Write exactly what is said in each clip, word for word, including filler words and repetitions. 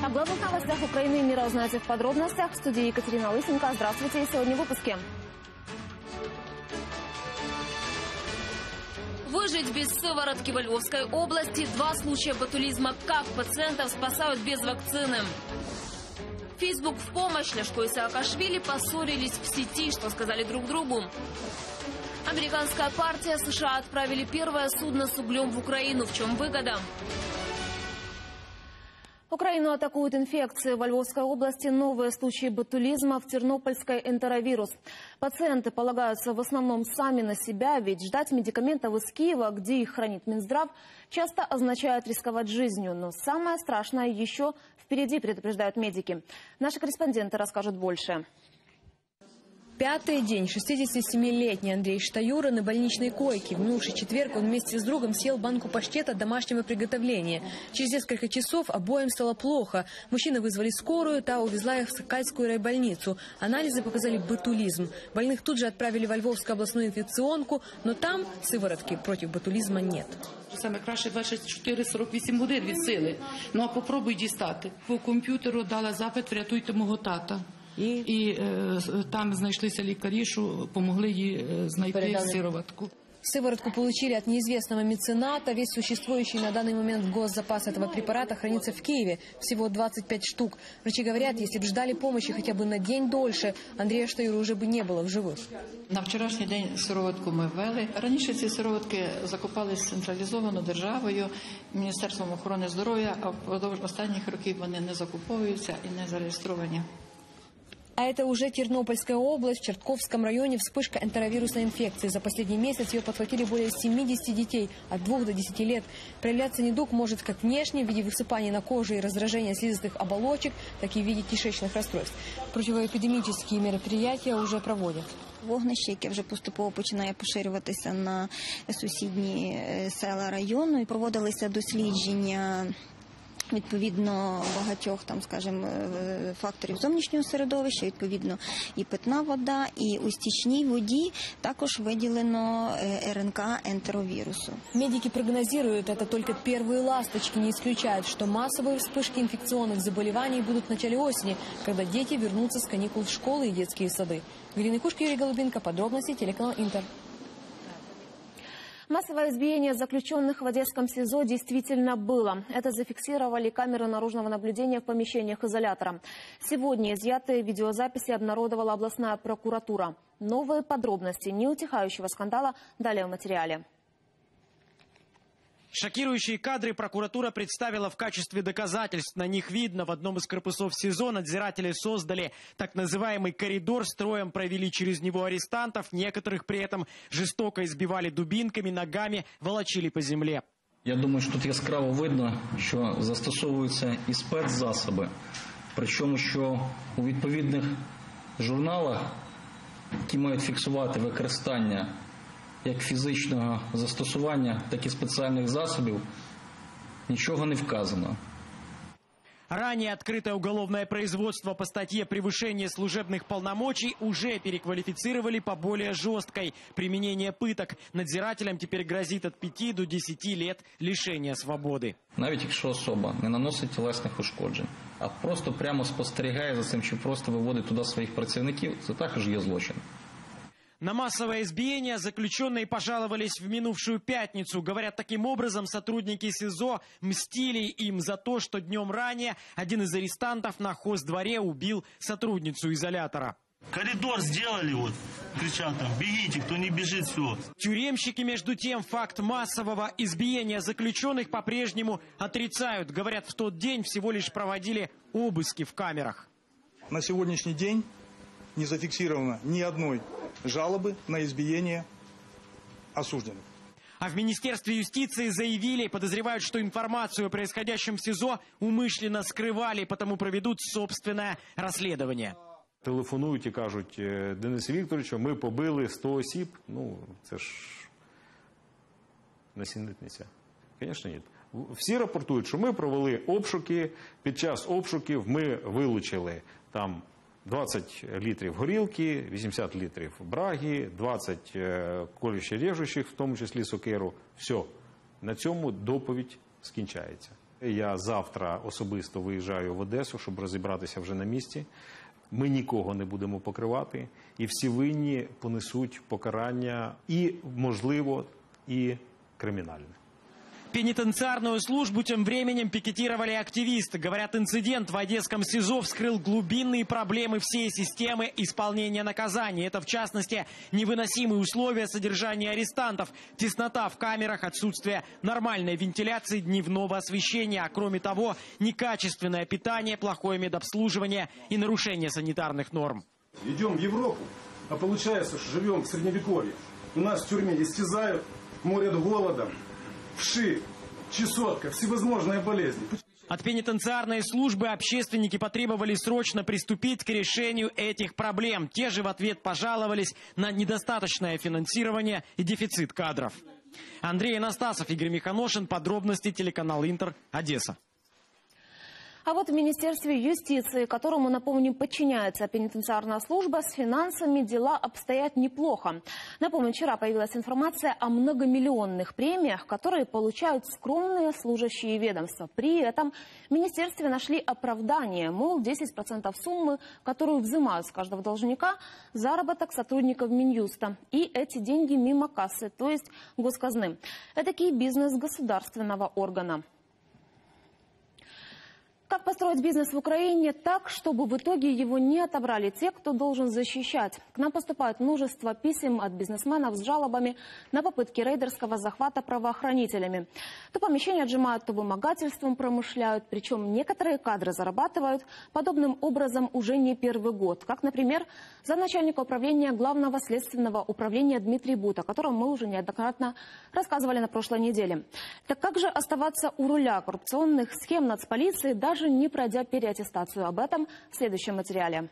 О главных новостях Украины и мира узнаете в подробностях. В студии Екатерина Лысенко. Здравствуйте. Сегодня в выпуске. Выжить без сыворотки во Львовской области. Два случая ботулизма. Как пациентов спасают без вакцины. Фейсбук в помощь. Ляшко и Саакашвили поссорились в сети. Что сказали друг другу? Американская партия США отправили первое судно с углем в Украину. В чем выгода? Украину атакуют инфекции. Во Львовской области новые случаи ботулизма, в Тернопольской энтеровирус. Пациенты полагаются в основном сами на себя, ведь ждать медикаментов из Киева, где их хранит Минздрав, часто означает рисковать жизнью. Но самое страшное еще впереди, предупреждают медики. Наши корреспонденты расскажут больше. Пятый день. шестидесятисемилетний Андрей Штаюра на больничной койке. В минувший четверг он вместе с другом съел банку паштета домашнего приготовления. Через несколько часов обоим стало плохо. Мужчины вызвали скорую, та увезла их в Сокальскую райбольницу. Анализы показали ботулизм. Больных тут же отправили во Львовскую областную инфекционку, но там сыворотки против ботулизма нет. Саме краще двадцять чотири сорок вісім годин від сили. Ну а попробуй дістати. По комп'ютеру дала запит «Врятуйте мого тата». І, і е, там знайшлися лікарі, що допомогли їй знайти Передали. сироватку. Сыворотку получили от неизвестного мецената. Весь существующий на данный момент госзапас этого препарата хранится в Киеве. Всего двадцать пять штук. Врачи говорят, если бы ждали помощи хотя бы на день дольше, Андрея Штаюра уже бы не было в живых. На вчорашній день сироватку ми ввели. Раніше ці сироватки закупались централізовано державою, Міністерством охорони здоров'я, а впродовж останніх років вони не закуповуються і не зареєстровані. А это уже Тернопольская область. В Чертковском районе вспышка энтеровирусной инфекции. За последний месяц ее подхватили более семидесяти детей от двух до десяти лет. Проявляться недуг может как внешне, в виде высыпаний на коже и раздражения слизистых оболочек, так и в виде кишечных расстройств. Противоэпидемические мероприятия уже проводят. Вогнище, яке вже поступово починає поширюватися на сусідні села району. Проводилися дослідження відповідно багатьох, там, скажімо, факторів зовнішнього середовища, відповідно і питна вода, і у стічній воді також виділено РНК энтеровирусу. Медики прогнозируют, это только первые ласточки, не исключают, что массовые вспышки инфекционных заболеваний будут в начале осени, когда дети вернутся с каникул в школы и детские сады. Галина Кушка, Юрий Голубенко, подробности, телеканал Интер. Массовое избиение заключенных в Одесском СИЗО действительно было. Это зафиксировали камеры наружного наблюдения в помещениях изолятора. Сегодня изъятые видеозаписи обнародовала областная прокуратура. Новые подробности неутихающего скандала далее в материале. Шокирующие кадры прокуратура представила в качестве доказательств. На них видно, в одном из корпусов СИЗО надзиратели создали так называемый коридор, строем провели через него арестантов, некоторых при этом жестоко избивали дубинками, ногами, волочили по земле. Я думаю, що тут яскраво видно, що застосовуються і спецзасоби. Причому, що у відповідних журналах, які мають фіксувати використання як фізичного застосування, так і спеціальних засобів, нічого не вказано. Ранее открытое уголовное производство по статье «Превышение служебных полномочий» уже переквалифицировали по более жесткой. Применение пыток надзирателям теперь грозит от пяти до десяти лет лишения свободи. Навіть якщо особа не наносить тілесних ушкоджень, а просто прямо спостерігає за цим, чи просто виводить туди своїх працівників, це також є злочин. На массовое избиение заключенные пожаловались в минувшую пятницу. Говорят, таким образом сотрудники СИЗО мстили им за то, что днем ранее один из арестантов на хоздворе убил сотрудницу изолятора. Коридор сделали, вот, кричат там, бегите, кто не бежит, все. Тюремщики, между тем, факт массового избиения заключенных по-прежнему отрицают. Говорят, в тот день всего лишь проводили обыски в камерах. На сегодняшний день не зафиксировано ни одной жалобы на избиение осужденных. А в Министерстве юстиции заявили, подозревают, что информацию о происходящем в СИЗО умышленно скрывали, потому проведут собственное расследование. Телефонують і кажуть: Денис Вікторович, ми побили сто осіб. Ну, це ж несенітниця. Звісно, ні. Всі рапортують, що ми провели обшуки, під час обшуків ми вилучили там двадцять літрів горілки, вісімдесят літрів браги, двадцять колюще режущих, в тому числі сокиру. Все. На цьому доповідь скінчається. Я завтра особисто виїжджаю в Одесу, щоб розібратися вже на місці. Ми нікого не будемо покривати, і всі винні понесуть покарання і, можливо, і кримінальне. Пенитенциарную службу тем временем пикетировали активисты. Говорят, инцидент в одесском СИЗО вскрыл глубинные проблемы всей системы исполнения наказаний. Это, в частности, невыносимые условия содержания арестантов, теснота в камерах, отсутствие нормальной вентиляции, дневного освещения. А кроме того, некачественное питание, плохое медобслуживание и нарушение санитарных норм. Идем в Европу, а получается, что живем в Средневековье. У нас в тюрьме истязают, морят голодом. Вши, чесотка, всевозможные болезни. От пенитенциарной службы общественники потребовали срочно приступить к решению этих проблем. Те же в ответ пожаловались на недостаточное финансирование и дефицит кадров. Андрей Анастасов, Игорь Миханошин. Подробности, телеканал Интер, Одесса. А вот в Министерстве юстиции, которому, напомню, подчиняется пенитенциарная служба, с финансами дела обстоят неплохо. Напомню, вчера появилась информация о многомиллионных премиях, которые получают скромные служащие ведомства. При этом в Министерстве нашли оправдание, мол, десять процентов суммы, которую взимают с каждого должника, заработок сотрудников Минюста. И эти деньги мимо кассы, то есть госказны. Этакий бизнес государственного органа. Как построить бизнес в Украине так, чтобы в итоге его не отобрали те, кто должен защищать? К нам поступает множество писем от бизнесменов с жалобами на попытки рейдерского захвата правоохранителями. То помещение отжимают, то вымогательством промышляют. Причем некоторые кадры зарабатывают подобным образом уже не первый год. Как, например, замначальника управления Главного следственного управления Дмитрий Бут, о котором мы уже неоднократно рассказывали на прошлой неделе. Так как же оставаться у руля коррупционных схем нацполиции, даже не пройдя переаттестацию? Об этом в следующем материале.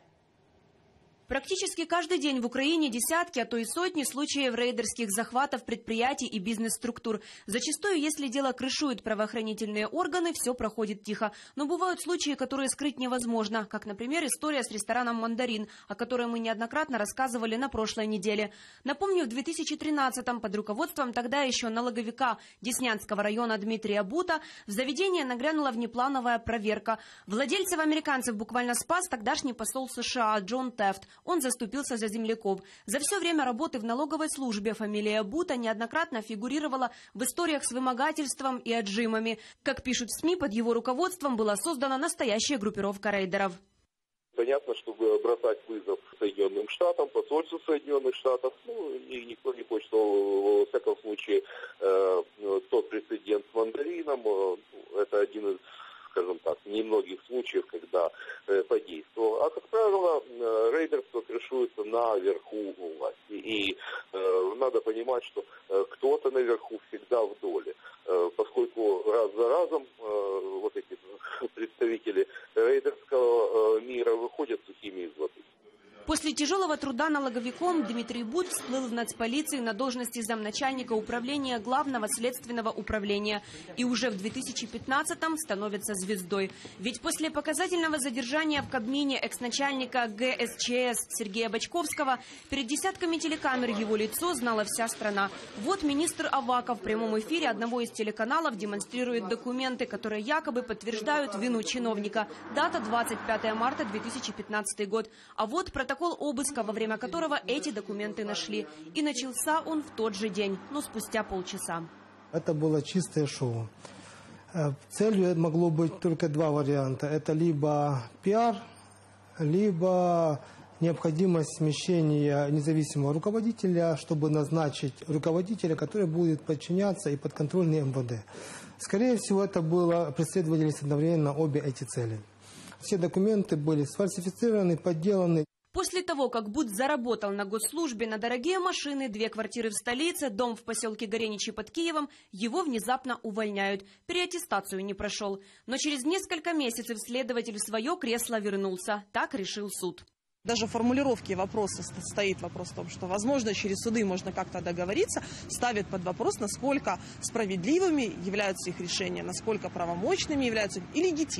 Практически каждый день в Украине десятки, а то и сотни случаев рейдерских захватов предприятий и бизнес-структур. Зачастую, если дело крышуют правоохранительные органы, все проходит тихо. Но бывают случаи, которые скрыть невозможно. Как, например, история с рестораном «Мандарин», о которой мы неоднократно рассказывали на прошлой неделе. Напомню, в две тысячи тринадцатом под руководством тогда еще налоговика Деснянского района Дмитрия Бута в заведение нагрянула внеплановая проверка. Владельцев американцев буквально спас тогдашний посол США Джон Тефт. Он заступился за земляков. За все время работы в налоговой службе фамилия Бута неоднократно фигурировала в историях с вымогательством и отжимами. Как пишут в СМИ, под его руководством была создана настоящая группировка рейдеров. Понятно, чтобы бросать вызов Соединенным Штатам, посольству Соединенных Штатов, ну, никто не хочет, но, во всяком случае, э, тот прецедент с «Мандарином», э, это один из, скажем так, немногих случаев, когда э, подействовал. А, как правило, э, рейдерство крышуется наверху власти. И э, надо понимать, что э, кто-то наверху всегда в доле. Э, поскольку раз за разом э, вот эти представители рейдерского э, мира выходят сухими из воды. После тяжелого труда налоговиком Дмитрий Бут всплыл в нацполиции на должности замначальника управления Главного следственного управления. И уже в две тысячи пятнадцатом становится звездой. Ведь после показательного задержания в Кабмине экс-начальника гэ эс че эс Сергея Бочковского перед десятками телекамер его лицо знала вся страна. Вот министр Аваков в прямом эфире одного из телеканалов демонстрирует документы, которые якобы подтверждают вину чиновника. Дата двадцать пятое марта две тысячи пятнадцатый год. А вот протокол обыска, во время которого эти документы нашли. И начался он в тот же день, но спустя полчаса. Это было чистое шоу. Целью могло быть только два варианта. Это либо пиар, либо необходимость смещения независимого руководителя, чтобы назначить руководителя, который будет подчиняться и подконтрольный эм вэ дэ. Скорее всего, это было, преследовались одновременно обе эти цели. Все документы были сфальсифицированы, подделаны. После того, как Бут заработал на госслужбе на дорогие машины, две квартиры в столице, дом в поселке Гореничи под Киевом, его внезапно увольняют. Переаттестацию не прошел. Но через несколько месяцев следователь в свое кресло вернулся. Так решил суд. Даже в формулировке вопроса стоит вопрос в том, что, возможно, через суды можно как-то договориться, ставит под вопрос, насколько справедливыми являются их решения, насколько правомочными являются и легитимными.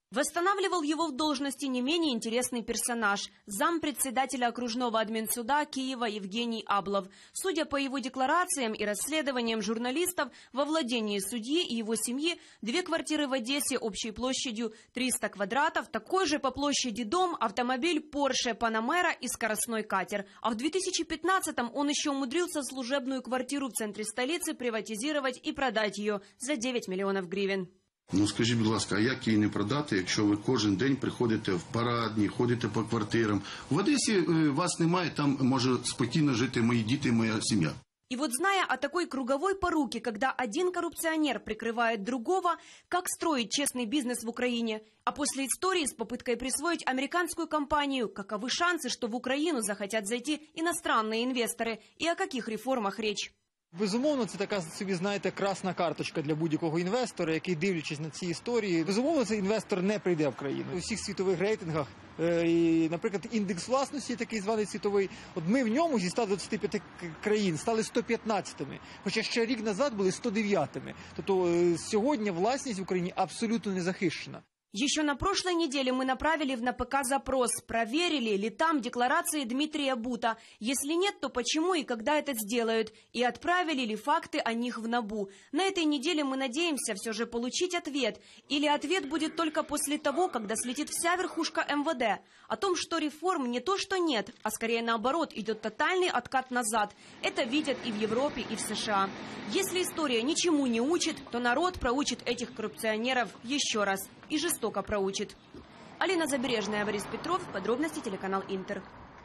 Восстанавливал его в должности не менее интересный персонаж – зампредседателя окружного админсуда Киева Евгений Аблов. Судя по его декларациям и расследованиям журналистов, во владении судьи и его семьи две квартиры в Одессе общей площадью триста квадратов, такой же по площади дом, автомобиль Porsche Panamera и скоростной катер. А в две тысячи пятнадцатом он еще умудрился служебную квартиру в центре столицы приватизировать и продать ее за девять миллионов гривен. Ну, скажіть, будь ласка, а як її не продати, якщо ви кожен день приходите в парадні, ходите по квартирам? В Одесі вас немає, там може спокійно жити мої діти, моя сім'я. И вот зная о такой круговой поруке, когда один коррупционер прикрывает другого, как строить честный бизнес в Украине? А после истории с попыткой присвоить американскую компанию, каковы шансы, что в Украину захотят зайти иностранные инвесторы? И о каких реформах речь? Безумовно, це така собі, знаєте, красна карточка для будь-якого інвестора, який, дивлячись на ці історії, безумовно, цей інвестор не прийде в країну. У всіх світових рейтингах, і, наприклад, індекс власності, такий званий світовий, от ми в ньому зі ста двадцяти п'яти країн стали сто п'ятнадцятими, хоча ще рік назад були сто дев'ятими. Тобто сьогодні власність в Україні абсолютно не захищена. Еще на прошлой неделе мы направили в НАПК запрос, проверили ли там декларации Дмитрия Бута. Если нет, то почему и когда это сделают? И отправили ли факты о них в НАБУ? На этой неделе мы надеемся все же получить ответ. Или ответ будет только после того, когда слетит вся верхушка эм вэ дэ. О том, что реформ не то что нет, а скорее наоборот, идет тотальный откат назад. Это видят и в Европе, и в США. Если история ничему не учит, то народ проучит этих коррупционеров еще раз. И жестоко проучит. Алина Забережная, Борис Петров. Подробности телеканал Интер.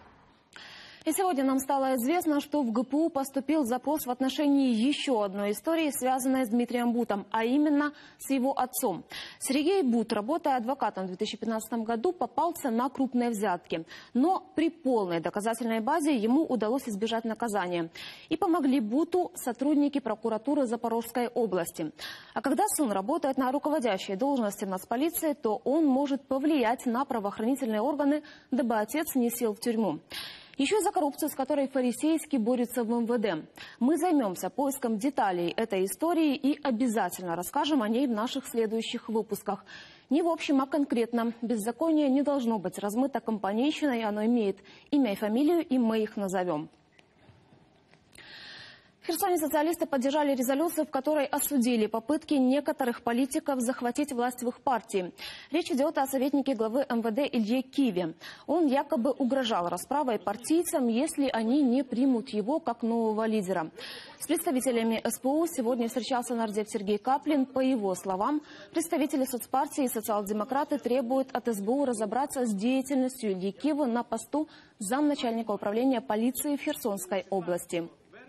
И сегодня нам стало известно, что в гэ пэ у поступил запрос в отношении еще одной истории, связанной с Дмитрием Бутом, а именно с его отцом. Сергей Бут, работая адвокатом в две тысячи пятнадцатом году, попался на крупные взятки. Но при полной доказательной базе ему удалось избежать наказания. И помогли Буту сотрудники прокуратуры Запорожской области. А когда сын работает на руководящей должности в нацполиции, то он может повлиять на правоохранительные органы, дабы отец не сел в тюрьму. Еще и за коррупцию, с которой фарисейски борются в эм вэ дэ. Мы займемся поиском деталей этой истории и обязательно расскажем о ней в наших следующих выпусках. Не в общем, а конкретно. Беззаконие не должно быть размыто компанейщиной, оно имеет имя и фамилию, и мы их назовем. В Херсоне социалисты поддержали резолюцию, в которой осудили попытки некоторых политиков захватить власть в их партии. Речь идет о советнике главы эм вэ дэ Илье Киве. Он якобы угрожал расправой партийцам, если они не примут его как нового лидера. С представителями эс пэ у сегодня встречался нардеп Сергей Каплин. По его словам, представители соцпартии и социал-демократы требуют от эс бэ у разобраться с деятельностью Ильи Кивы на посту замначальника управления полиции в Херсонской области.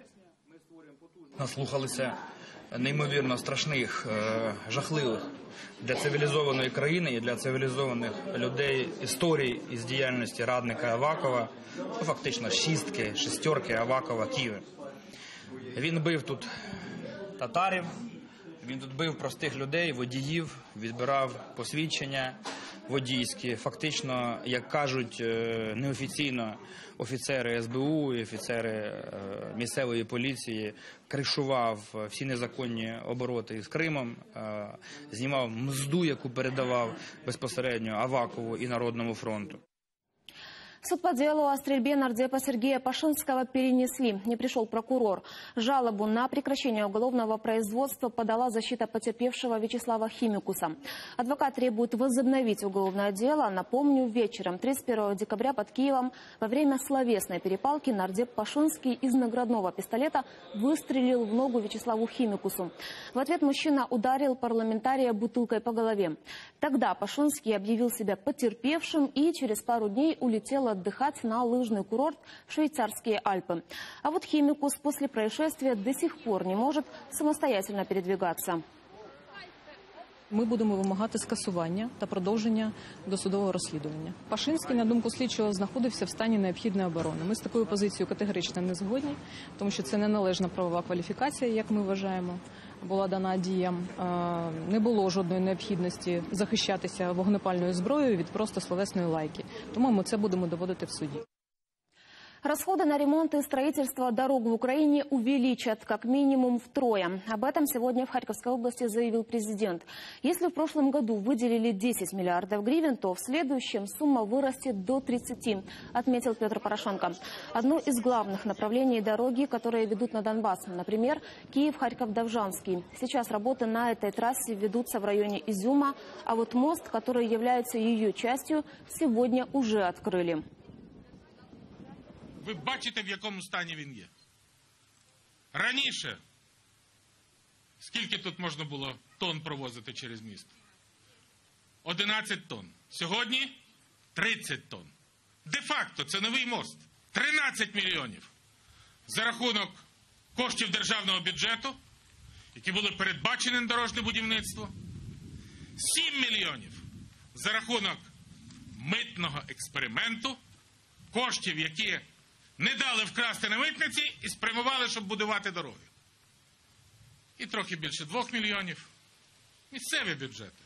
Наслухалися неймовірно страшних, жахливих для цивілізованої країни і для цивілізованих людей історій із діяльності радника Авакова, фактично шістки, шестерки Авакова Киви. Він бив тут татарів, він тут бив простих людей, водіїв, відбирав посвідчення водійські. Фактично, як кажуть неофіційно офіцери ес бе у і офіцери місцевої поліції, кришував всі незаконні обороти з Кримом, знімав мзду, яку передавав безпосередньо Авакову і Народному фронту. Суд по делу о стрельбе нардепа Сергея Пашинского перенесли. Не пришел прокурор. Жалобу на прекращение уголовного производства подала защита потерпевшего Вячеслава Химикуса. Адвокат требует возобновить уголовное дело. Напомню, вечером тридцать первого декабря под Киевом во время словесной перепалки нардеп Пашинский из наградного пистолета выстрелил в ногу Вячеславу Химикусу. В ответ мужчина ударил парламентария бутылкой по голове. Тогда Пашинский объявил себя потерпевшим и через пару дней улетел отдыхать на лыжный курорт в швейцарские Альпы. А вот Химикус после происшествия до сих пор не может самостоятельно передвигаться. Ми будемо вимагати скасування та продовження досудового розслідування. Пашинський, на думку слідчого, знаходився в стані необхідної оборони. Ми з такою позицією категорично не згодні, тому що це неналежна правова кваліфікація, як ми вважаємо, була дана діям. Не було жодної необхідності захищатися вогнепальною зброєю від просто словесної лайки. Тому ми це будемо доводити в суді. Расходы на ремонт и строительство дорог в Украине увеличат как минимум втрое. Об этом сегодня в Харьковской области заявил президент. Если в прошлом году выделили десять миллиардов гривен, то в следующем сумма вырастет до тридцати, отметил Петр Порошенко. Одно из главных направлений дороги, которые ведут на Донбасс, например, Киев-Харьков-Довжанский. Сейчас работы на этой трассе ведутся в районе Изюма, а вот мост, который является ее частью, сегодня уже открыли. Ви бачите, в якому стані він є. Раніше, скільки тут можна було тонн провозити через місто? одинадцять тонн. Сьогодні тридцять тонн. Де-факто це новий мост. тринадцять мільйонів за рахунок коштів державного бюджету, які були передбачені на дорожнє будівництво. сім мільйонів за рахунок митного експерименту, коштів, які не дали вкрасти на митниці і спрямували, щоб будувати дороги. І трохи більше двох мільйонів місцеві бюджети.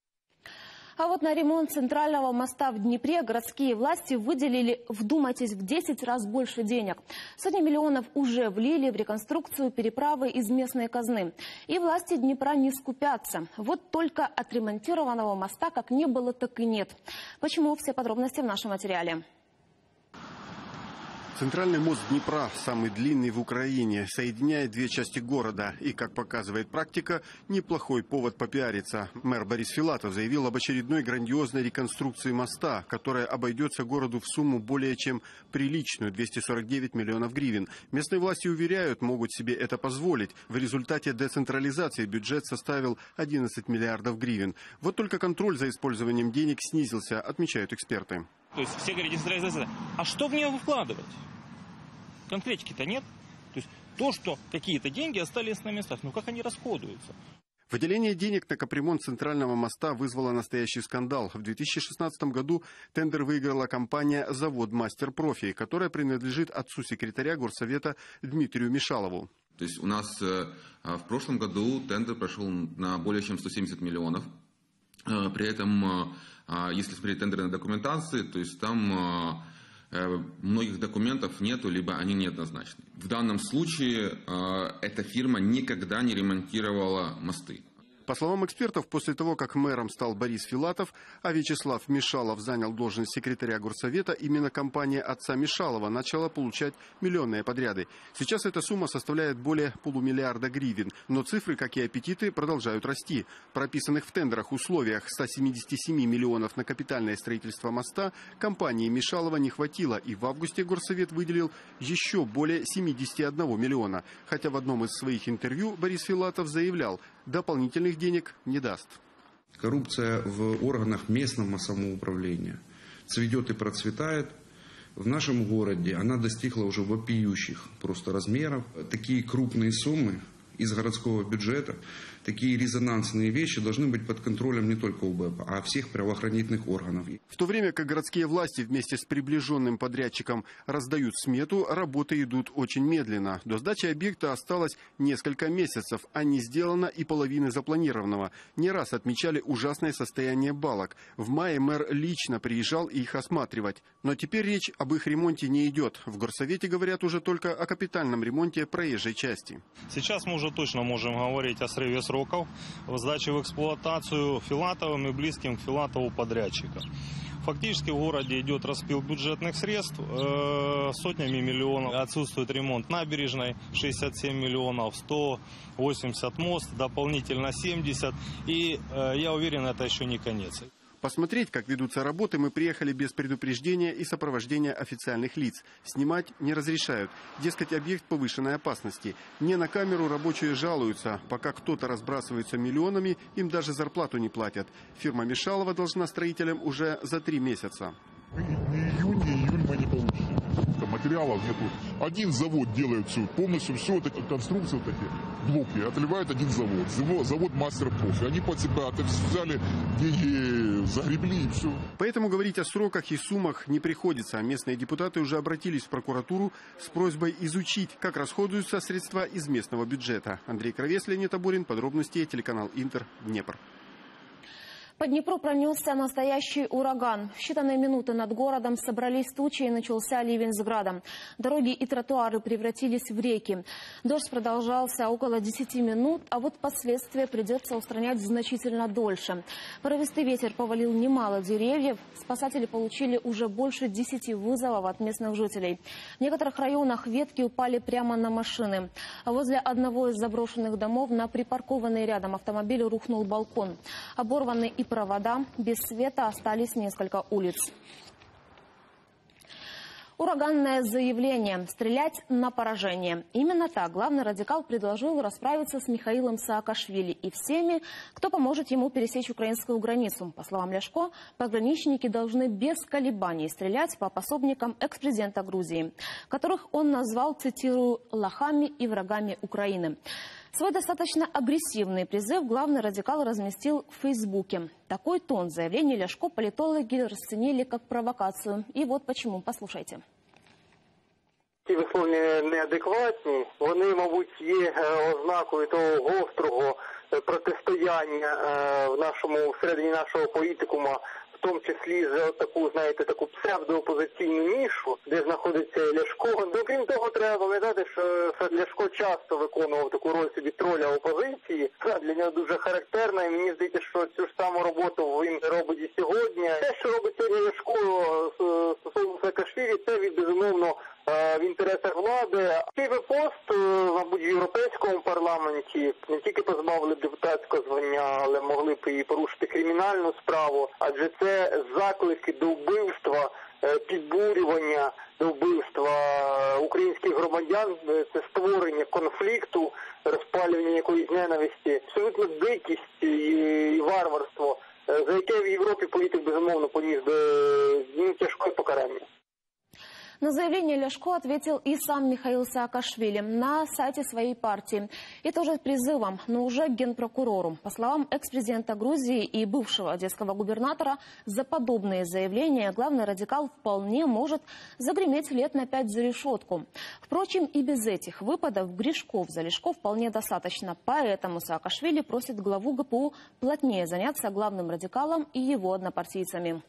А вот на ремонт центрального моста в Днепре городские власти выделили, вдумайтесь, в десять раз больше денег. Сотни миллионов уже влили в реконструкцию переправы из местной казны. И власти Днепра не скупятся. Вот только отремонтированного моста как не было, так и нет. Почему? Все подробности в нашем материале. Центральный мост Днепра, самый длинный в Украине, соединяет две части города. И, как показывает практика, неплохой повод попиариться. Мэр Борис Филатов заявил об очередной грандиозной реконструкции моста, которая обойдется городу в сумму более чем приличную – двести сорок девять миллионов гривен. Местные власти уверяют, могут себе это позволить. В результате децентрализации бюджет составил одиннадцать миллиардов гривен. Вот только контроль за использованием денег снизился, отмечают эксперты. То есть все говорят децентрализация. А что в нее вкладывать? Конкретики-то нет. То есть то, что какие-то деньги остались на местах, ну как они расходуются? Выделение денег на капремонт центрального моста вызвало настоящий скандал. В две тысячи шестнадцатом году тендер выиграла компания «Завод Мастер Профи», которая принадлежит отцу секретаря Горсовета Дмитрию Мишалову. То есть у нас в прошлом году тендер прошел на более чем сто семьдесят миллионов. При этом, если смотреть тендеры на документации, то есть там многих документов нету, либо они неоднозначны. В данном случае эта фирма никогда не ремонтировала мосты. По словам экспертов, после того, как мэром стал Борис Филатов, а Вячеслав Мишалов занял должность секретаря Горсовета, именно компания отца Мишалова начала получать миллионные подряды. Сейчас эта сумма составляет более полумиллиарда гривен, но цифры, как и аппетиты, продолжают расти. Прописанных в тендерах условиях ста семидесяти семи миллионов на капитальное строительство моста компании Мишалова не хватило, и в августе Горсовет выделил еще более семидесяти одного миллиона. Хотя в одном из своих интервью Борис Филатов заявлял, дополнительных денег не даст. Коррупция в органах местного самоуправления цветет и процветает. В нашем городе она достигла уже вопиющих просто размеров. Такие крупные суммы из городского бюджета, такие резонансные вещи должны быть под контролем не только УБЭПа, а всех правоохранительных органов. В то время как городские власти вместе с приближенным подрядчиком раздают смету, работы идут очень медленно. До сдачи объекта осталось несколько месяцев, а не сделано и половины запланированного. Не раз отмечали ужасное состояние балок. В мае мэр лично приезжал их осматривать. Но теперь речь об их ремонте не идет. В Горсовете говорят уже только о капитальном ремонте проезжей части. Сейчас мы уже точно можем говорить о срыве сроков в сдаче в эксплуатацию Филатовым и близким к Филатову подрядчика. Фактически в городе идет распил бюджетных средств э, сотнями миллионов. Отсутствует ремонт набережной шестьдесят семь миллионов, сто восемьдесят мост, дополнительно семьдесят. И э, я уверен, это еще не конец. Посмотреть, как ведутся работы, мы приехали без предупреждения и сопровождения официальных лиц. Снимать не разрешают. Дескать, объект повышенной опасности. Не на камеру рабочие жалуются. Пока кто-то разбрасывается миллионами, им даже зарплату не платят. Фирма Мишалова должна строителям уже за три месяца. Ни июнь, ни июль мы не получим. Материалов нету. Один завод делает все, полностью все, вот эти конструкции, вот эти блоки, отливает один завод. Завод, завод Мастер Профи. Они под себя это взяли, деньги загребли и все. Поэтому говорить о сроках и суммах не приходится. Местные депутаты уже обратились в прокуратуру с просьбой изучить, как расходуются средства из местного бюджета. Андрей Кровес, Леонид Аборин, подробности, телеканал Интер, Днепр. По Днепру пронесся настоящий ураган. В считанные минуты над городом собрались тучи и начался ливень с градом. Дороги и тротуары превратились в реки. Дождь продолжался около десяти минут, а вот последствия придется устранять значительно дольше. Порывистый ветер повалил немало деревьев. Спасатели получили уже больше десяти вызовов от местных жителей. В некоторых районах ветки упали прямо на машины. А возле одного из заброшенных домов на припаркованный рядом автомобиль рухнул балкон. Оборванный и провода, без света остались несколько улиц. Ураганное заявление – стрелять на поражение. Именно так главный радикал предложил расправиться с Михаилом Саакашвили и всеми, кто поможет ему пересечь украинскую границу. По словам Ляшко, пограничники должны без колебаний стрелять по пособникам экс-президента Грузии, которых он назвал, цитирую, «лохами и врагами Украины». Свой достаточно агрессивный призыв главный радикал разместил в Фейсбуке. Такой тон заявления Ляшко политологи расценили как провокацию. И вот почему. Послушайте. Ті висловлення неадекватні, вони, мабуть, є ознакою того гострого протистояння в нашому, всередині нашого політикума, в тому числі за таку, знаєте, таку псевдоопозиційну нішу, де знаходиться Ляшко. Ну, крім того, треба пам'ятати, що Ляшко часто виконував таку роль собі троля опозиції. Для нього дуже характерна, і мені здається, що цю ж саму роботу він робить і сьогодні. Те, що робить сьогодні Ляшко стосовно Саакашвілі, це, безумовно, в інтересах влади. Цей пост, мабуть, в Європейському парламенті не тільки позбавили депутатського звання, але могли б і порушити кримінальну справу, адже це заклики до вбивства, підбурювання до вбивства українських громадян, це створення конфлікту, розпалювання якоїсь ненависті, абсолютно дикість і варварство, за яке в Європі політик, безумовно, поніс до тяжкого покарання. На заявление Ляшко ответил и сам Михаил Саакашвили на сайте своей партии. И тоже призывом, но уже к генпрокурору. По словам экс-президента Грузии и бывшего одесского губернатора, за подобные заявления главный радикал вполне может загреметь лет на пять за решетку. Впрочем, и без этих выпадов грешков за Ляшко вполне достаточно. Поэтому Саакашвили просит главу ГПУ плотнее заняться главным радикалом и его однопартийцами.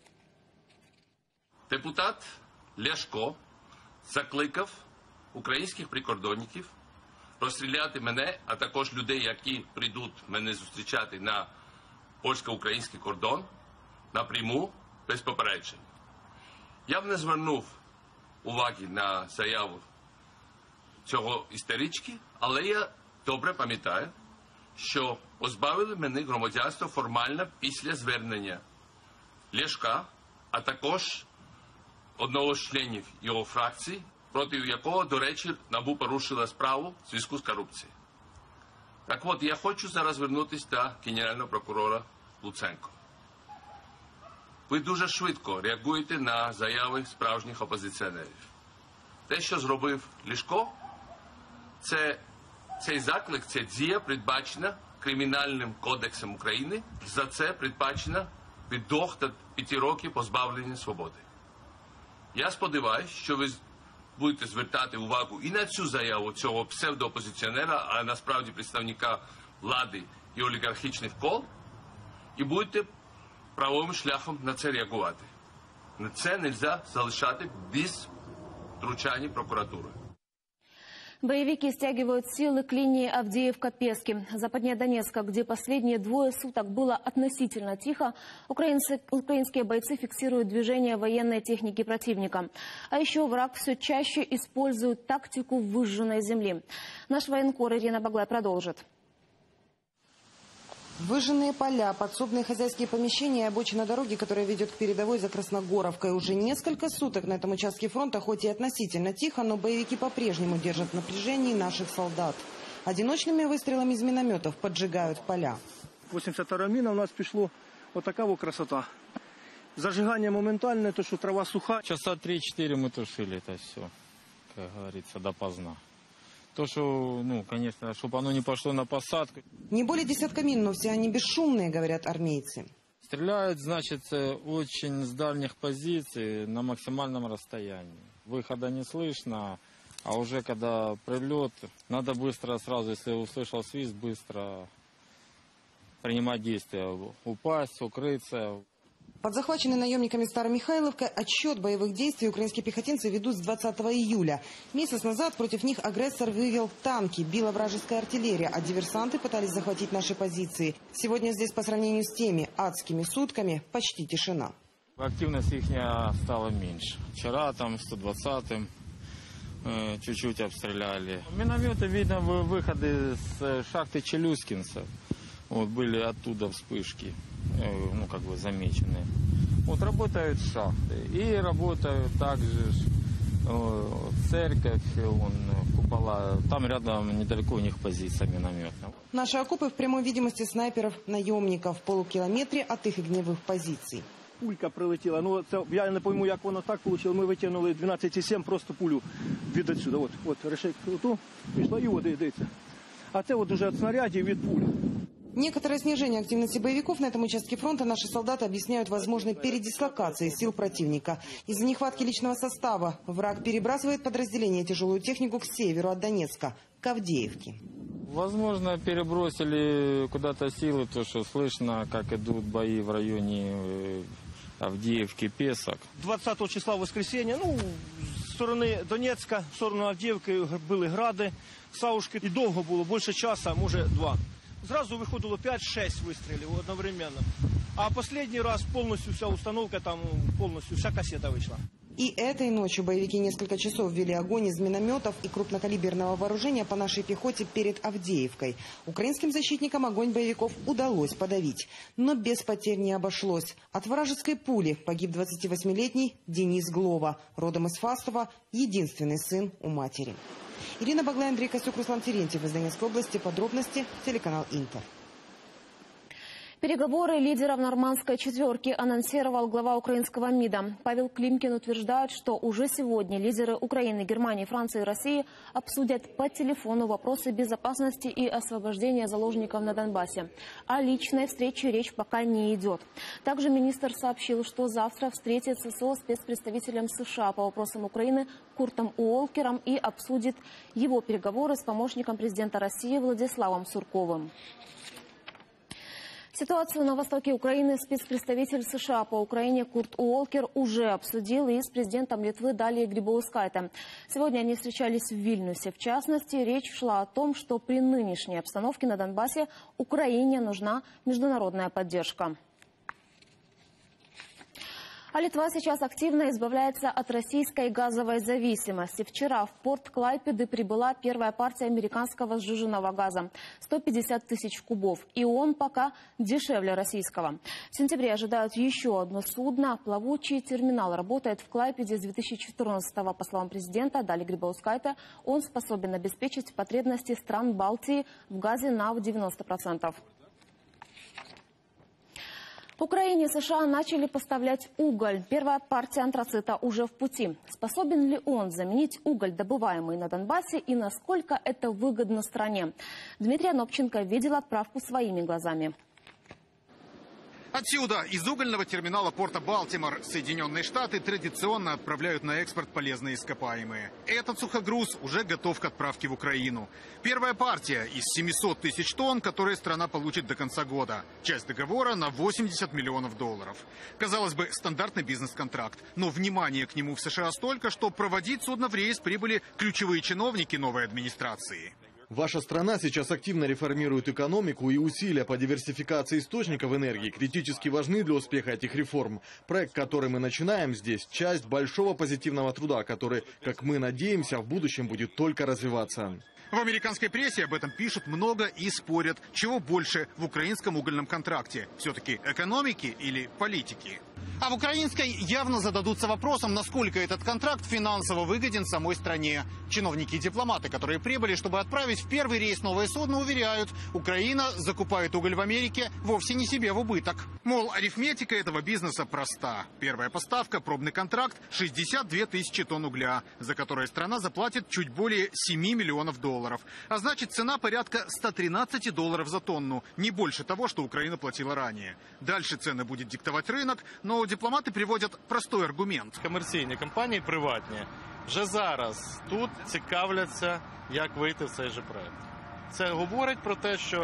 Депутат Ляшко закликав українських прикордонників розстріляти мене, а також людей, які прийдуть мене зустрічати на польсько-український кордон, напряму, без попередження. Я б не звернув уваги на заяву цього істерички, але я добре пам'ятаю, що позбавили мене громадянства формально після звернення Ляшка, а також одного з членів його фракції, проти якого, до речі, НАБУ порушила справу в зв'язку з корупцією. Так от, я хочу зараз звернутися до генерального прокурора Луценко. Ви дуже швидко реагуєте на заяви справжніх опозиціонерів. Те, що зробив Ляшко, це, цей заклик, ця дія передбачена Кримінальним кодексом України. За це передбачено від двох до п'яти років позбавлення свободи. Я сподіваюся, що ви будете звертати увагу і на цю заяву цього псевдоопозиціонера, а насправді представника влади і олігархічних кол, і будете правовим шляхом на це реагувати. На це не можна залишати без втручання прокуратури. Боевики стягивают силы к линии Авдеевка-Пески. Западнее Донецка, где последние двое суток было относительно тихо, украинцы, украинские бойцы фиксируют движение военной техники противника. А еще враг все чаще использует тактику выжженной земли. Наш военкор Ирина Баглай продолжит. Выжженные поля, подсобные хозяйские помещения и обочина дороги, которая ведет к передовой за Красногоровкой. Уже несколько суток на этом участке фронта, хоть и относительно тихо, но боевики по-прежнему держат в напряжении наших солдат. Одиночными выстрелами из минометов поджигают поля. восемьдесят вторая мина у нас пришло. Вот такая вот красота. Зажигание моментальное, то, что трава суха. Часа три-четыре мы тушили это все, как говорится, допоздна. То, что, ну, конечно, чтобы оно не пошло на посадку. Не более десятка мин, но все они бесшумные, говорят армейцы. Стреляют, значит, очень с дальних позиций, на максимальном расстоянии. Выхода не слышно, а уже когда прилет, надо быстро сразу, если услышал свист, быстро принимать действия, упасть, укрыться. Под захваченной наемниками Старомихайловкой отсчет боевых действий украинские пехотинцы ведут с двадцатого июля. Месяц назад против них агрессор вывел танки, била вражеская артиллерия, а диверсанты пытались захватить наши позиции. Сегодня здесь по сравнению с теми адскими сутками почти тишина. Активность их стала меньше. Вчера там сто двадцатым э, чуть-чуть обстреляли. Минометы, видно, выходы с шахты Челюскинца. Вот были оттуда вспышки, ну, как бы замеченные. Вот работают шахты. И работают также э, церковь, вон, купола. Там рядом недалеко у них позиция минометная. Наши окопы в прямой видимости снайперов-наемников в полукілометрі от их огневых позиций. Пулька прилетіла. Ну, це, я не пойму, як воно так вийшло. Ми витягнули дванадцять сім, просто пулю від отсюда. От, от решетка оту пішла і от, дивіться. А це от уже від снарядів, від пуль. Некоторое снижение активности боевиков на этом участке фронта наши солдаты объясняют возможной передислокацией сил противника. Из-за нехватки личного состава враг перебрасывает подразделения тяжелую технику к северу от Донецка, к Авдеевке. Возможно, перебросили куда-то силы, то что слышно, как идут бои в районе Авдеевки, Песок. двадцятого числа воскресенья, ну, з сторони Донецька, в сторону Авдіївки били гради, Саушки. І довго було, більше часу, може два. Зразу виходило п'ять-шесть вистрілів одновременно. А останній раз повністю вся установка, там повністю вся кассета вийшла. И этой ночью боевики несколько часов вели огонь из минометов и крупнокалиберного вооружения по нашей пехоте перед Авдеевкой. Украинским защитникам огонь боевиков удалось подавить. Но без потерь не обошлось. От вражеской пули погиб двадцативосьмилетний Денис Глова, родом из Фастова, единственный сын у матери. Ирина Баглай, Андрей Костюк, Руслан Терентьев из Донецкой области. Подробности телеканал Интер. Переговоры лидеров нормандской четверки анонсировал глава украинского МИДа. Павел Климкин утверждает, что уже сегодня лидеры Украины, Германии, Франции и России обсудят по телефону вопросы безопасности и освобождения заложников на Донбассе. О личной встрече речь пока не идет. Также министр сообщил, что завтра встретится со спецпредставителем США по вопросам Украины Куртом Уолкером и обсудит его переговоры с помощником президента России Владиславом Сурковым. Ситуацию на востоке Украины спецпредставитель США по Украине Курт Уолкер уже обсудил и с президентом Литвы Далией Грибаускайте. Сегодня они встречались в Вильнюсе. В частности, речь шла о том, что при нынешней обстановке на Донбассе Украине нужна международная поддержка. А Литва сейчас активно избавляется от российской газовой зависимости. Вчера в порт Клайпеды прибыла первая партия американского сжиженного газа – сто пятьдесят тысяч кубов. И он пока дешевле российского. В сентябре ожидают еще одно судно. Плавучий терминал работает в Клайпеде с две тысячи четырнадцатого. По словам президента Далии Грибаускайте, он способен обеспечить потребности стран Балтии в газе на девяносто процентов. В Украине США начали поставлять уголь. Первая партия антрацита уже в пути. Способен ли он заменить уголь, добываемый на Донбассе, и насколько это выгодно стране? Дмитрий Анопченко видел отправку своими глазами. Отсюда, из угольного терминала порта Балтимор, Соединенные Штаты традиционно отправляют на экспорт полезные ископаемые. Этот сухогруз уже готов к отправке в Украину. Первая партия из семисот тысяч тонн, которые страна получит до конца года. Часть договора на восемьдесят миллионов долларов. Казалось бы, стандартный бизнес-контракт. Но внимание к нему в США столько, что проводить судно в рейс прибыли ключевые чиновники новой администрации. Ваша страна сейчас активно реформирует экономику, и усилия по диверсификации источников энергии критически важны для успеха этих реформ. Проект, который мы начинаем здесь, часть большого позитивного труда, который, как мы надеемся, в будущем будет только развиваться. В американской прессе об этом пишут много и спорят, чего больше в украинском угольном контракте. Все-таки экономики или политики? А в украинской явно зададутся вопросом, насколько этот контракт финансово выгоден самой стране. Чиновники и дипломаты, которые прибыли, чтобы отправить в первый рейс новое судно, уверяют, Украина закупает уголь в Америке вовсе не себе в убыток. Мол, арифметика этого бизнеса проста. Первая поставка, пробный контракт, шестьдесят две тысячи тонн угля, за которые страна заплатит чуть более семи миллионов долларов. А значит, цена порядка ста тринадцати долларов за тонну. Не больше того, что Украина платила ранее. Дальше цены будет диктовать рынок, но дипломати приводять простий аргумент. Комерційні компанії, приватні, вже зараз тут цікавляться, як вийти в цей же проект. Це говорить про те, що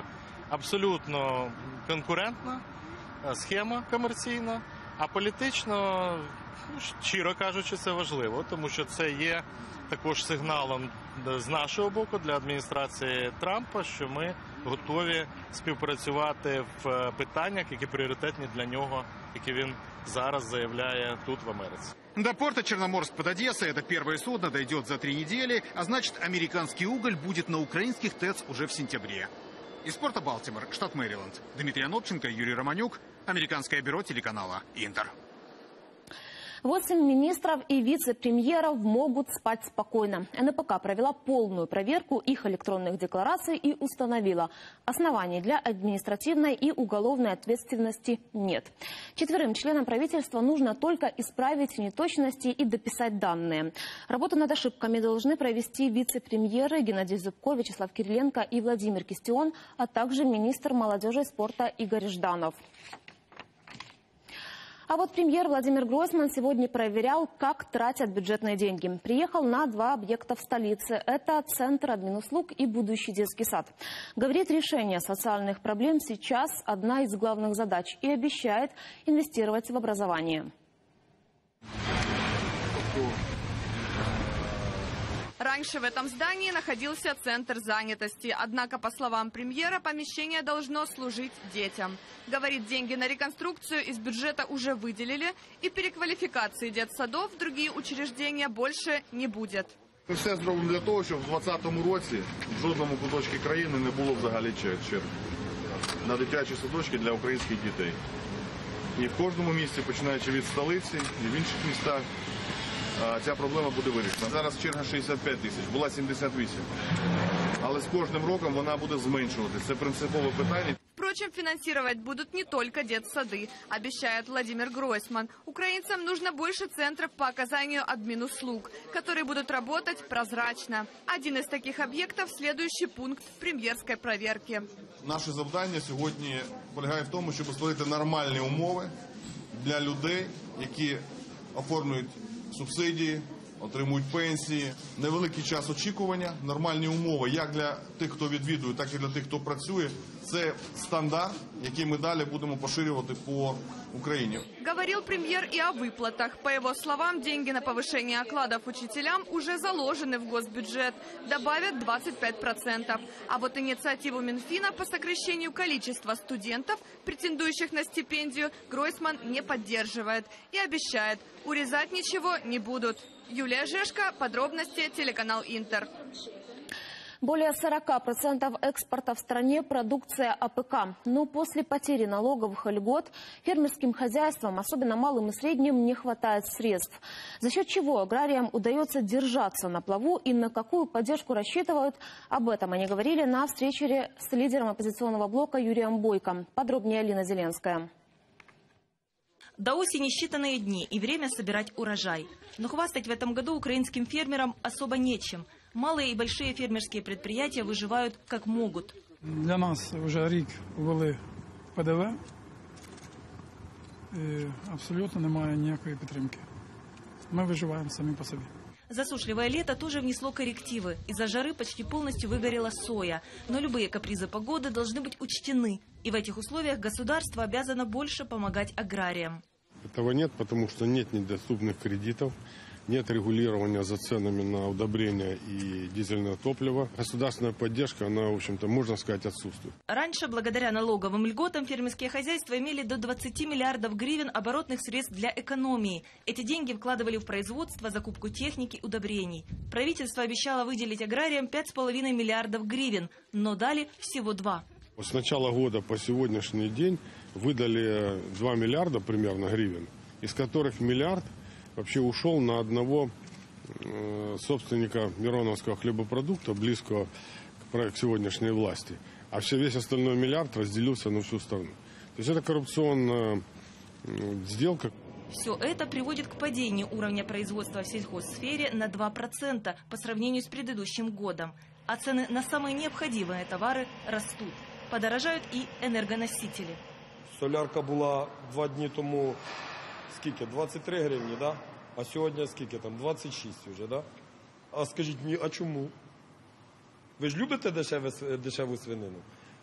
абсолютно конкурентна схема комерційна, а політично, ну, щиро кажучи, це важливо, тому що це є також сигналом з нашого боку для адміністрації Трампа, що ми готові співпрацювати в питаннях, які пріоритетні для нього, які він зараз заявляє тут, в Америці. До порта Черноморск под Одессой это первое судно дойдет за три недели, а значит, американский уголь будет на украинских ТЭЦ уже в сентябре. Из порта Балтимор, штат Мэриленд. Дмитрий Анопченко, Юрий Романюк, Американское бюро телеканала Интер. Восемь министров и вице-премьеров могут спать спокойно. эн пэ ка провела полную проверку их электронных деклараций и установила, оснований для административной и уголовной ответственности нет. Четверым членам правительства нужно только исправить неточности и дописать данные. Работу над ошибками должны провести вице-премьеры Геннадий Зубко, Вячеслав Кириленко и Владимир Кистион, а также министр молодежи и спорта Игорь Жданов. А вот премьер Владимир Гройсман сегодня проверял, как тратят бюджетные деньги. Приехал на два объекта в столице. Это Центр админуслуг и будущий детский сад. Говорит, решение социальных проблем сейчас одна из главных задач и обещает инвестировать в образование. Раньше в этом здании находился центр занятости. Однако, по словам премьера, помещение должно служить детям. Говорит, деньги на реконструкцию из бюджета уже выделили, и переквалификации детсадов в другие учреждения больше не будет. Ми все зробимо для того, щоб в двадцятому році в жодному куточку країни не було взагалі черг на дитячі садочки для українських дітей. І в кожному місті, починаючи від столиці і в інших містах, ця проблема буде вирішена. Зараз черга шістдесят п'ять тисяч, була сімдесят вісім. Але з кожним роком вона буде зменшуватися. Це принципове питання. Впрочем, финансировать будут не только детсады, обещает Владимир Гройсман. Украинцам нужно больше центров по оказанию админуслуг, которые будут работать прозрачно. Один из таких объектов – следующий пункт премьерской проверки. Наше завдання сьогодні полягає в тому, щоб створити нормальні умови для людей, які оформлюють субсидії, отримують пенсії, невеликий час очікування, нормальні умови як для тих, хто відвідує, так і для тих, хто працює. Це стандарт, який ми далі будемо поширювати по Украине. Говорил премьер и о выплатах. По его словам, деньги на повышение окладов учителям уже заложены в госбюджет. Добавят двадцать пять процентов. А вот инициативу Минфина по сокращению количества студентов, претендующих на стипендию, Гройсман не поддерживает. И обещает, урезать ничего не будут. Юлия Жешко, подробности, телеканал Интер. Более сорока процентов экспорта в стране продукция а пэ ка. Но после потери налоговых льгот фермерским хозяйствам, особенно малым и средним, не хватает средств. За счет чего аграриям удается держаться на плаву и на какую поддержку рассчитывают, об этом они говорили на встрече с лидером оппозиционного блока Юрием Бойко. Подробнее Алина Зеленская. До осени считанные дни и время собирать урожай. Но хвастать в этом году украинским фермерам особо нечем. Малые и большие фермерские предприятия выживают как могут. Для нас уже рік ввели пе де ве. І абсолютно немає ніякої підтримки. Мы выживаем сами по себе. Засушливое лето тоже внесло коррективы. Из-за жары почти полностью выгорела соя. Но любые капризы погоды должны быть учтены. И в этих условиях государство обязано больше помогать аграриям. Этого нет, потому что нет недоступных кредитов, нет регулирования за ценами на удобрения и дизельное топливо. Государственная поддержка, она, в общем-то, можно сказать, отсутствует. Раньше, благодаря налоговым льготам, фермерские хозяйства имели до двадцати миллиардов гривен оборотных средств для экономии. Эти деньги вкладывали в производство, закупку техники, удобрений. Правительство обещало выделить аграриям пять с половиной миллиардов гривен, но дали всего два. С начала года по сегодняшний день выдали два миллиарда примерно гривен, из которых миллиард вообще ушел на одного э, собственника Мироновского хлебопродукта, близкого к, к сегодняшней власти. А все, весь остальной миллиард разделился на всю страну. То есть это коррупционная э, сделка. Все это приводит к падению уровня производства в сельхозсфере на два процента по сравнению с предыдущим годом. А цены на самые необходимые товары растут. Подорожают и энергоносители. Солярка була два дні тому, скільки, двадцять три гривні, да? А сьогодні скільки там, двадцять шість вже, да? А скажіть мені, а чому? Ви ж любите дешеву, дешеву свинину?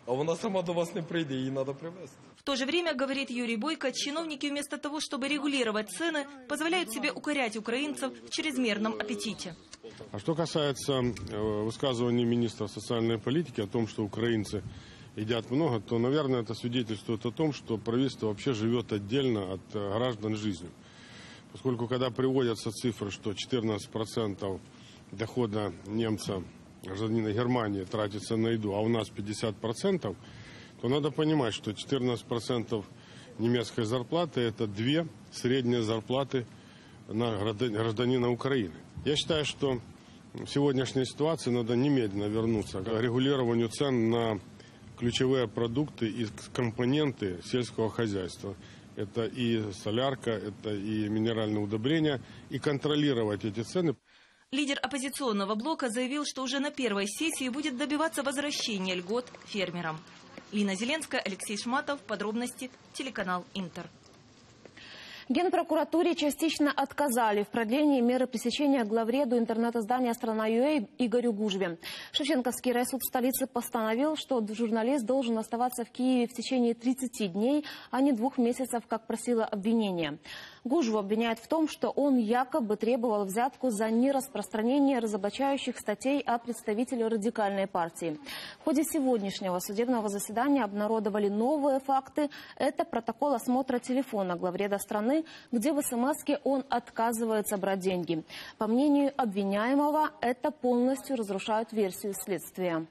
а вона сама до вас не прийде, її треба привезти. В то же время, говорит Юрий Бойко, чиновники вместо того, чтобы регулировать цены, позволяют себе укорять украинцев в чрезмерном аппетите. А что касается высказываний министра социальной политики о том, что украинцы едят много, то, наверное, это свидетельствует о том, что правительство вообще живет отдельно от граждан жизнью. Поскольку, когда приводятся цифры, что четырнадцать процентов дохода немца, гражданина Германии, тратится на еду, а у нас пятьдесят процентов, то надо понимать, что четырнадцать процентов немецкой зарплаты – это две средние зарплаты на гражданина Украины. Я считаю, что в сегодняшней ситуации надо немедленно вернуться к регулированию цен на ключевые продукты и компоненты сельского хозяйства. Это и солярка, это и минеральные удобрения, и контролировать эти цены. Лидер оппозиционного блока заявил, что уже на первой сессии будет добиваться возвращения льгот фермерам. Лина Зеленская, Алексей Шматов. Подробности. Телеканал Интер. Генпрокуратуре частично отказали в продлении меры пресечения главреду интернет-издания «Страна.ua» Игорю Гужве. Шевченковский райсуд столицы постановил, что журналист должен оставаться в Киеве в течение тридцати дней, а не двух месяцев, как просило обвинение. Гужву обвиняют в том, что он якобы требовал взятку за нераспространение разоблачающих статей о представителе радикальной партии. В ходе сегодняшнего судебного заседания обнародовали новые факты. Это протокол осмотра телефона главреда страны, где в смс-ке он отказывается брать деньги. По мнению обвиняемого, это полностью разрушает версию следствия.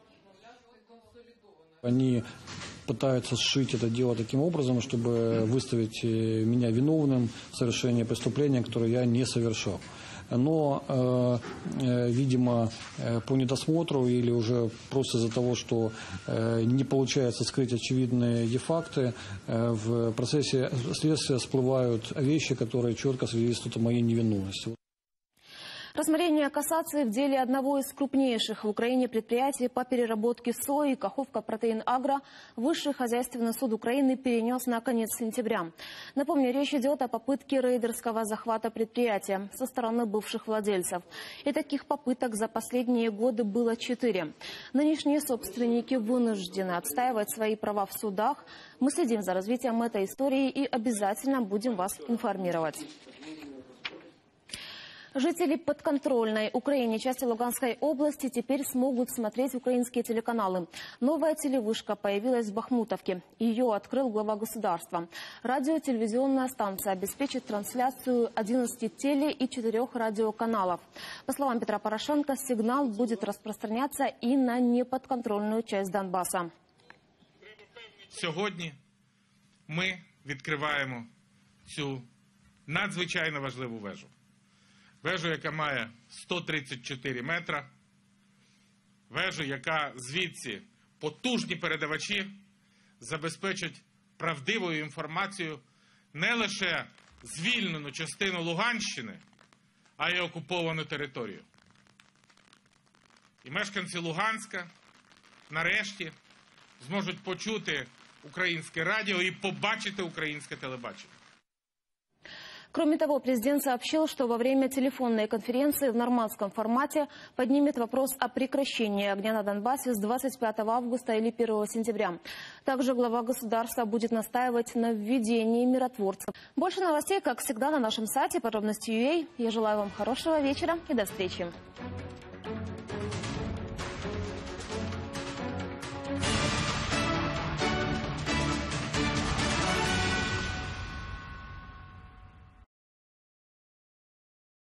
Они пытаются сшить это дело таким образом, чтобы выставить меня виновным в совершении преступления, которое я не совершал. Но, э, видимо, по недосмотру или уже просто из-за того, что э, не получается скрыть очевидные факты, э, в процессе следствия всплывают вещи, которые четко свидетельствуют о моей невиновности. Рассмотрение кассации в деле одного из крупнейших в Украине предприятий по переработке сои Каховка Протеин Агро Высший хозяйственный суд Украины перенес на конец сентября. Напомню, речь идет о попытке рейдерского захвата предприятия со стороны бывших владельцев. И таких попыток за последние годы было четыре. Нынешние собственники вынуждены отстаивать свои права в судах. Мы следим за развитием этой истории и обязательно будем вас информировать. Жители подконтрольной Украине части Луганской области теперь смогут смотреть украинские телеканалы. Новая телевышка появилась в Бахмутовке. Ее открыл глава государства. Радио-телевизионная станция обеспечит трансляцию одиннадцати теле- и четырёх радиоканалов. По словам Петра Порошенко, сигнал будет распространяться и на неподконтрольную часть Донбасса. Сьогодні ми відкриваємо цю надзвичайно важливу вежу. Вежу, яка має сто тридцять чотири метра, вежу, яка звідси потужні передавачі забезпечать правдивою інформацією не лише звільнену частину Луганщини, а й окуповану територію. І мешканці Луганська нарешті зможуть почути українське радіо і побачити українське телебачення. Кроме того, президент сообщил, что во время телефонной конференции в нормандском формате поднимет вопрос о прекращении огня на Донбассе с двадцать пятого августа или первого сентября. Также глава государства будет настаивать на введении миротворцев. Больше новостей, как всегда, на нашем сайте подробности точка ю а. Я желаю вам хорошего вечера и до встречи.